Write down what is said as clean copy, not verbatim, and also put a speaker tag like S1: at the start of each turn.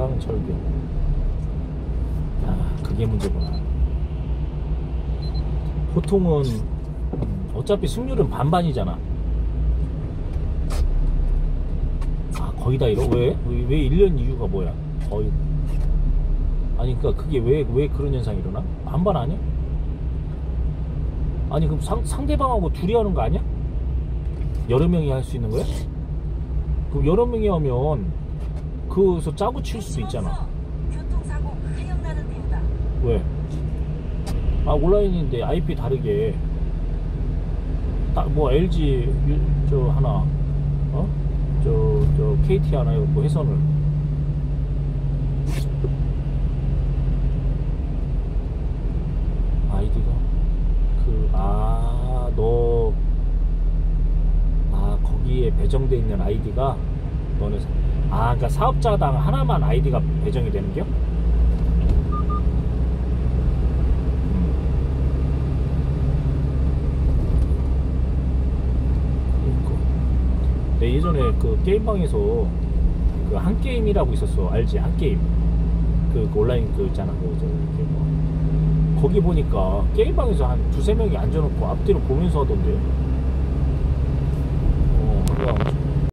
S1: 한강철교. 아, 그게 문제구나. 보통은 어차피 승률은 반반이잖아. 아, 거의 다 이러? 왜 1년 이유가 뭐야? 거의. 아니, 그니까 그게 왜 그런 현상이 일어나? 반반 아니야? 아니, 그럼 상대방하고 둘이 하는 거 아니야? 여러 명이 할 수 있는 거야? 그럼 여러 명이 하면 그거서 짜고 칠 수도 있잖아.
S2: 교통사고 하영나는 이유다.
S1: 왜? 아, 온라인인데 IP 다르게 뭐 LG 저 하나, 어? 저 KT 하나 뭐 해선을 아이디가 거기에 배정돼 있는 아이디가 너네 그러니까 사업자당 하나만 아이디가 배정이 되는 겨? 내 예전에 그 게임방에서 그 한게임이라고 있었어. 알지? 한게임. 그 온라인 그 있잖아. 뭐. 거기 보니까 게임방에서 한 두세 명이 앉아놓고 앞뒤로 보면서 하던데. 그거